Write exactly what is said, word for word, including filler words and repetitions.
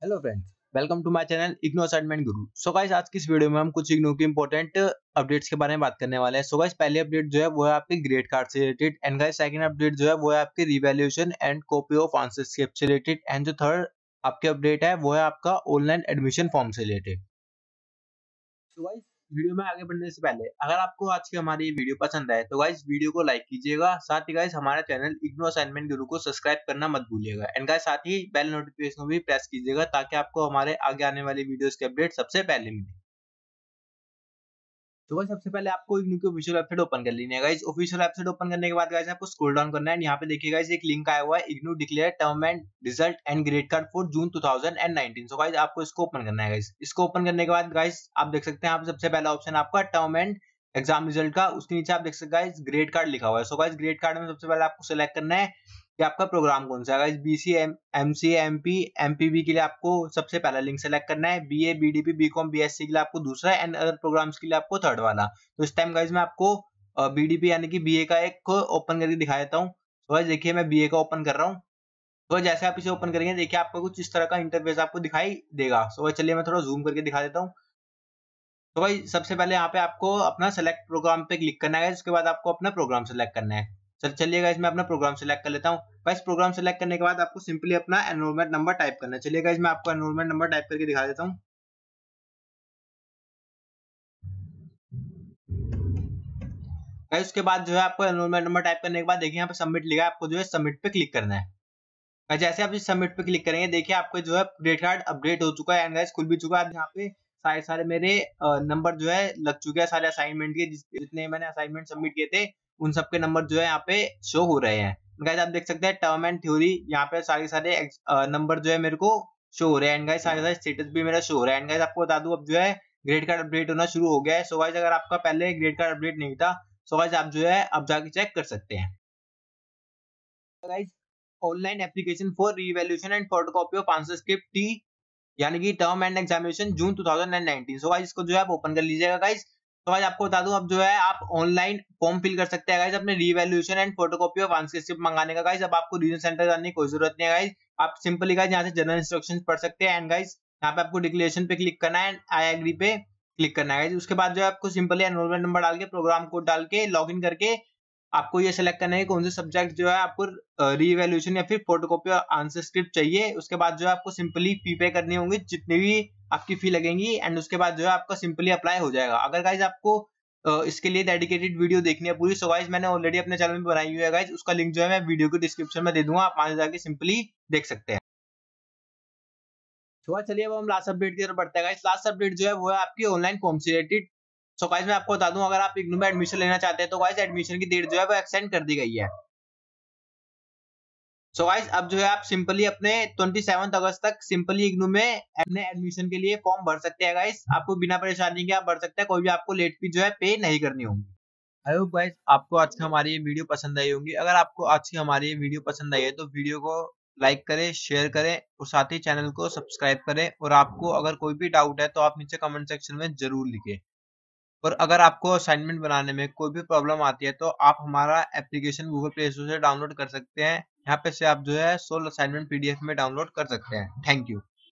Hello friends, welcome to my channel IGNOU assignment Guru. So guys, आज की इस वीडियो में हम कुछ इग्नो की इंपॉर्टेंट अपडेट्स के बारे में बात करने वाले हैं। सो गाइस, पहली अपडेट जो है वो है आपके ग्रेड कार्ड से related, and guys second update जो है वो है आपके revaluation and copy of answer script से रिलेटेड, एंड जो थर्ड आपके अपडेट है वो है आपका ऑनलाइन एडमिशन फॉर्म से रिलेटेड। तो गाइस, वीडियो में आगे बढ़ने से पहले अगर आपको आज की हमारी वीडियो पसंद आए तो गाइस वीडियो को लाइक कीजिएगा, साथ ही गाइस हमारा चैनल इग्नो असाइनमेंट गुरु को सब्सक्राइब करना मत भूलिएगा, एंड गाइस साथ ही बेल नोटिफिकेशन को भी प्रेस कीजिएगा ताकि आपको हमारे आगे आने वाली वीडियोस के अपडेट सबसे पहले मिले। तो गाइस, सबसे पहले आपको इग्नू की ऑफिशियल वेबसाइट ओपन कर लेनी है। गाइस ऑफिशियल वेबसाइट ओपन करने के बाद गाइस आपको स्क्रॉल डाउन करना है, यहाँ पे देखिए गाइस एक लिंक आया हुआ है, IGNOU declare term end result and grade card for June two thousand nineteen. So guys आपको इसको ओपन करना है। गाइस इसको ओपन करने के बाद गाइस आप देख सकते हैं यहाँ पे सबसे पहला ऑप्शन आपका टर्म एंड एग्जाम रिजल्ट का, उसके नीचे आप देख सकते हैं गाइस ग्रेड कार्ड लिखा हुआ है। सो गाइस ग्रेड कार्ड में सबसे पहले आपको सिलेक्ट करना है कि आपका प्रोग्राम कौन सा है। Guys BC, MC, MP, MPB के लिए आपको सबसे पहला लिंक सेलेक्ट करना है, बीए, बीडीपी, बीकॉम, बीएससी के लिए आपको दूसरा, एंड अदर प्रोग्राम्स के लिए आपको थर्ड वाला। तो इस टाइम गाइस मैं आपको बीडीपी यानी कि बीए का एक ओपन करके दिखा देता हूँ। तो गाइस देखिए मैं बीए का ओपन कर रहा हूँ। तो जैसे आप इसे ओपन करेंगे देखिए आपको कुछ इस तरह का इंटरफेस आपको दिखाई देगा। सो गाइस चलिए मैं थोड़ा जूम करके दिखा देता हूँ। तो भाई सबसे पहले यहाँ पे आपको अपना सेलेक्ट प्रोग्राम पे क्लिक करना है, उसके बाद आपको अपना प्रोग्राम सेलेक्ट करना है। चल चलिए गाइस मैं अपना प्रोग्राम सेलेक्ट कर लेता हूँ। गाइस प्रोग्राम सेलेक्ट करने के बाद आपको सिंपली अपना एनरोलमेंट नंबर टाइप करना है। चलिए गाइस मैं आपको एनरोलमेंट नंबर टाइप करके दिखा देता हूँ। गाइस उसके बाद जो है आपको एनरोलमेंट नंबर टाइप करने के बाद देखिए यहाँ पे सबमिट लिखा है, आपको जो है सबमिट पे क्लिक करना है। गाइस जैसे आप इस सबमिट पे क्लिक करेंगे देखिए आपको जो है ग्रेड कार्ड अपडेट हो चुका है, एंड गाइस खुल भी चुका है। यहाँ पे सारे सारे मेरे नंबर जो है लग चुके हैं, सारे असाइनमेंट के जितने मैंने असाइनमेंट सबमिट किए थे उन सबके नंबर जो है यहाँ पे शो हो रहे हैं। गाइस आप देख सकते हैं टर्म एंड थ्योरी यहाँ पे सारे सारे नंबर जो है मेरे को शो हो रहे हैं, एंड गाइस सारे सारे स्टेटस भी मेरा शो हो रहा है। एंड गाइस आपको बता दूं अब जो है ग्रेड कार्ड अपडेट होना शुरू हो गया है। सो गाइस अगर आपका पहले ग्रेड कार्ड अपडेट नहीं था सो गाइस आप जो है अब जाके चेक कर सकते हैं। Guys online application for revaluation and photocopy of answer script T यानी कि term end examination June two thousand nineteen. So guys इसको जो है आप ओपन कर लीजिएगा। गाइस तो गाइस आपको बता दूं अब जो है आप ऑनलाइन फॉर्म फिल कर सकते हैं गाइस अपने revaluation and photocopy of answer script मंगाने का। गाइस अब आपको रीजन सेंटर जाने की कोई जरूरत नहीं है। गाइस आप सिंपली गाइस यहाँ से जनरल इंस्ट्रक्शंस पढ़ सकते हैं, एंड गाइस यहाँ पे आपको डिक्लेरेशन पे क्लिक करना है, आई एग्री पे क्लिक करना है। गाइस उसके बाद जो है आपको सिंपली एनरोलमेंट नंबर डाल के प्रोग्राम कोड डाल के लॉगिन करके आपको ये सिलेक्ट करना है कौन से सब्जेक्ट जो है आपको रीवैल्यूएशन या फिर फोटोकॉपी आंसर स्क्रिप्ट चाहिए। उसके बाद जो है आपको सिंपली फी पे करनी होंगी जितनी भी आपकी फी लगेंगी, एंड उसके बाद जो है आपका सिंपली अप्लाई हो जाएगा। अगर गाइज आपको इसके लिए डेडिकेटेड वीडियो देखनी है पूरी, सो गाइज मैंने ऑलरेडी अपने चैनल में बनाई हुई है गाइज, उसका लिंक जो है मैं वीडियो के डिस्क्रिप्शन में दे दूंगा, आप वहां जाके सिंपली देख सकते हैं। तो चलिए अब हम लास्ट अपडेट की तरफ बढ़ते हैं। गाइस लास्ट अपडेट जो है वो है आपकी ऑनलाइन फॉर्म से रिलेटेड। सो गाइस मैं आपको बता दूं अगर आप इग्नू में एडमिशन लेना चाहते हैं तो गाइस एडमिशन की डेट जो है वो एक्सटेंड कर दी गई है। सो गाइस अब जो है आप सिंपली अपने सत्ताईस अगस्त तक सिंपली इग्नू में अपने एडमिशन के लिए फॉर्म भर सकते हैं। गाइस आपको बिना परेशानी के आप भर सकते हैं, कोई भी आपको लेट फी जो है पे नहीं करनी होगी। आई होप गाइस आपको आज की हमारी ये वीडियो पसंद आई होगी। अगर आपको आज की हमारी ये वीडियो पसंद आई है तो वीडियो को लाइक करें, शेयर करें और साथ ही चैनल को सब्सक्राइब करें। और आपको अगर कोई भी डाउट है तो आप नीचे कमेंट सेक्शन में जरूर लिखें। और अगर आपको असाइनमेंट बनाने में कोई भी प्रॉब्लम आती है तो आप हमारा एप्लीकेशन गूगल प्ले स्टोर से डाउनलोड कर सकते हैं। यहाँ पे से आप जो है सोल्व असाइनमेंट पीडीएफ में डाउनलोड कर सकते हैं। Thank you.